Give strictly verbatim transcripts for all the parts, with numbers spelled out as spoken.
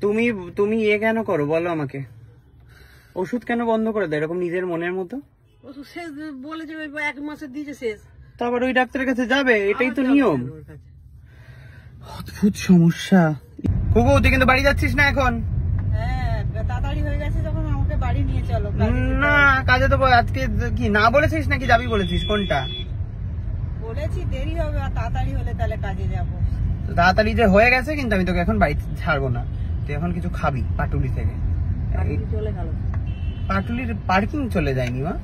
তুমি তুমি এ কেন করো বলো আমাকে, ওষুধ কেন বন্ধ করে দেয় এরকম নিজের মনের মতো? ওষুধ শেষ বলেছে, এক মাসের দিয়েছে শেষ, তারপর ওই ডাক্তারের কাছে যাবে, এটাই তো নিয়ম। অদ্ভুত সমস্যা। কুকু তুই কিন্তু বাড়ি যাচ্ছিস না এখন? হ্যাঁ তাড়াতাড়ি হয়ে গেছে, তখন আমাকে বাড়ি নিয়ে চলো। না কাজে তো আজকে কি না বলেছিস নাকি যাবি বলেছিস, কোনটা? বলেছি দেরি হবে, আর তাড়াতাড়ি হলে তাহলে কাজে যাবো। তাড়াতাড়ি যে হয়ে গেছে, কিন্তু আমি তোকে এখন বাড়ি ছাড়বো না, তুই এখন কিছু খাবি পাটুলি থেকে। চলে গেল, পাটুলির পার্কিং চলে যায়নি মা।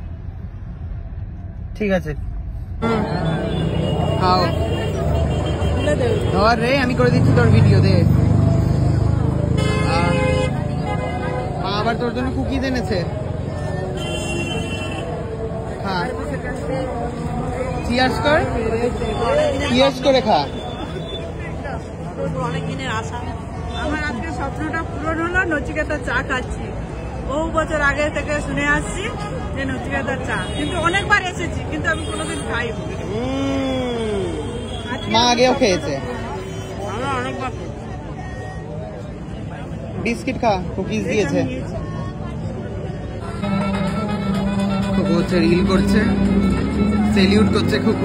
ঠিক আছে খাও, ধর রে আমি করে দিচ্ছি তোর ভিডিও দে। মা আবার তোর জন্য কুকিজ এনেছে, খা। চিয়ার্স কর, চিয়ার্স করে খা। অনেক দিনের আশা, আমার আজকে স্বপ্নটা পূরণ হলো, নচিকেতা চা খাচ্ছি। বহু বছর আগে থেকে শুনে আসছি যে নচিকেতার চা, কিন্তু অনেকবার এসেছি কিন্তু আমি কোনোদিন খাইনি। মা আগেও খেয়েছে, আমরা অনেকবার। বিস্কিট খা, কুকিজ দিয়েছে। খুকু হচ্ছে রিল করছে, সেলিউট করছে খুকু।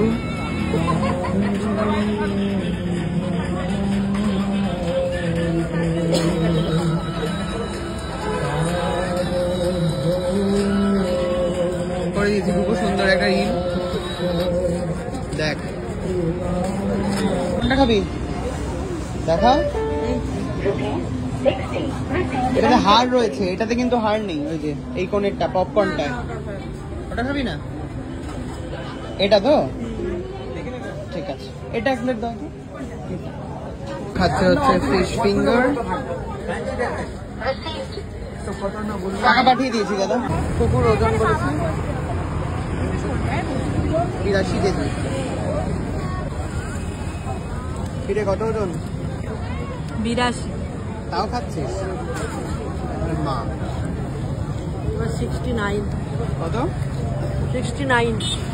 করে দিয়েছি খুব সুন্দর একটা রিল, দেখ কোনটা খাবি দেখা। এটাতে হাড় রয়েছে, এটাতে কিন্তু হাড় নেই। ওই যে এই কোণেরটা পপকর্নটা, ওটা খাবি না? এটা তো ঠিক আছে, এটা এক প্লেট দাও। খাচ্ছে হচ্ছে ফিশ ফিঙ্গার, টাকা পাঠিয়ে দিয়েছি দাদা। কুকুর ওজন বলেছে বিরাশি কেজি। ফিরে কত ওজন? বিরাশি। তাও খাচ্ছিস? মা সিক্সটি নাইন। কত? Sixty nine.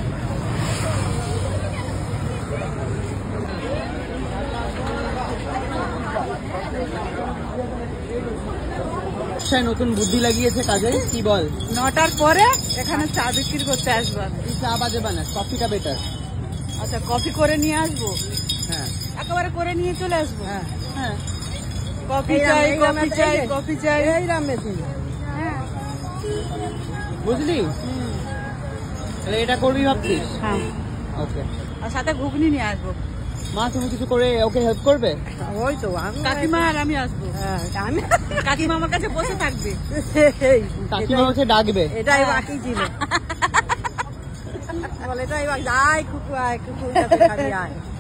নতুন বুদ্ধি লাগিয়েছে কাজে, কি বল? নটার পরে এখানে চা বিক্রি করতে আসবা। চা বাজে বানাস, কফিটা বেটার। আচ্ছা কফি করে নিয়ে আসবো? হ্যাঁ একেবারে করে নিয়ে চলে আসবো। হ্যাঁ হ্যাঁ কফি চাই, কফি চাই, কফি চাই। এই রাম মেশিন, হ্যাঁ বুঝলি? তাহলে এটা করবি ভাবছিস? হ্যাঁ ওকে। আর সাথে ঘুগনি নিয়ে আসবো। মা তুমি কিছু করে ওকে হেল্প করবে? ওই তো কাকিমা আর আমি আসবো। আমি কাকিমা আমার কাছে বসে থাকবে, কাকিমা হচ্ছে ডাকবে। এটাই বাকি ছিল। বলে এটাই বাকি, আয় কুকু আয়, কুকুর সাথে খাবি আয়।